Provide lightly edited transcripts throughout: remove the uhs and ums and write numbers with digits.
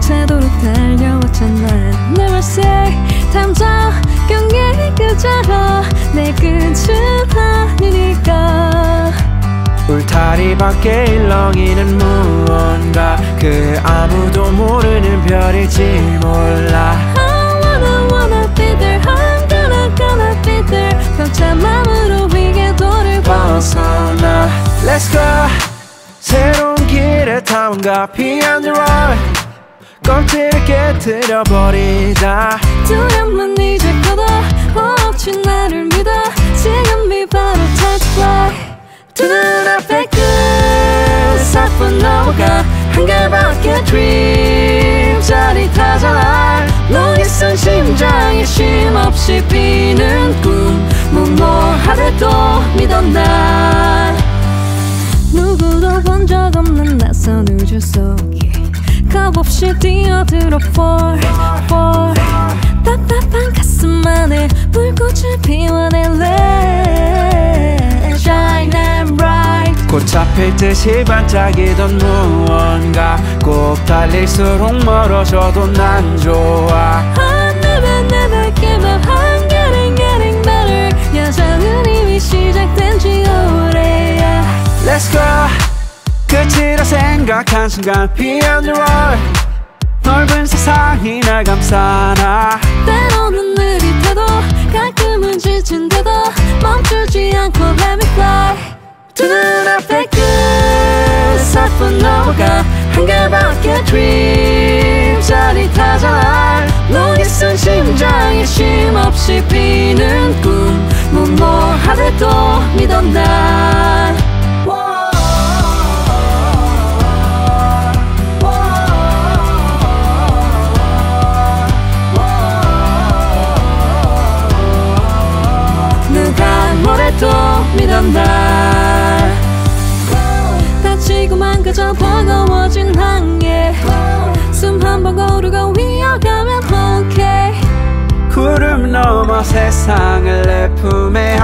벅차도록 달려왔잖아. Never say 탐정 경계 그자로 내 끝은 아니니까. 울타리 밖에 일렁이는 무언가, 그 아무도 모르는 별일지 몰라. I wanna be there, I'm gonna be there. 벅찬 맘으로 이 궤도를 벗어나. Let's go. 새로운 길에 탐험가 Beyond the road. 껍질을 깨트려버리자. 두려움은 이제 걷어 없이 나를 믿어. 지금이 바로 time to fly. 두 눈앞에 끝 사뿐 넘어가. 한결밖에 dream 짜릿하잖아. 너의 쓴 심장에 쉼없이 피는 꿈. 무모하래도 믿던 난 누구도 본 적 없는 낯선 우주 속에 겁없이 뛰어들어 fall 답답한 가슴 안에 불꽃을 피워내 Let shine and bright. 곧 잡힐 듯이 반짝이던 무언가, 꼭 달릴수록 멀어져도 난 좋아. I never give up. I'm getting better. 여정은 이미 시작된 지 오래야. Let's go. 끝이라 생각한 순간 Beyond the road. 넓은 세상이 날 감싸나. 때로는 느릿해도 가끔은 지친데도 멈추지 않고 let me fly. 두 눈앞에 끝 사뿐 넘어가. 한결밖에 dream 짜릿하잖아. 너의 쓴 심장에 쉼없이 피는 꿈. 무모하래도 믿던 난 누가 뭐래도 믿던 날. 다치고 망가져 버거워진 항해. 숨 한 번 고르고 위어가면 okay. 구름 넘어 세상을 내 품에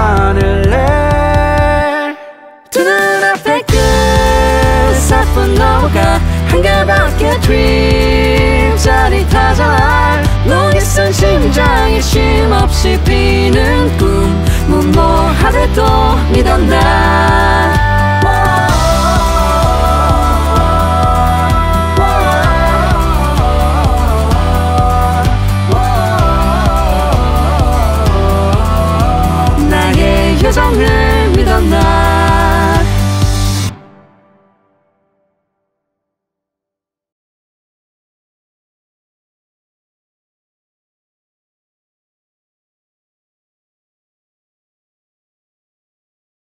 안을래. 두 눈앞에 끝 사뿐 넘어가. 한결밖에 dream 짜릿하잖아. 너의 쓴 심장에 쉼없이 피는 꿈. 무모하래도 믿던 난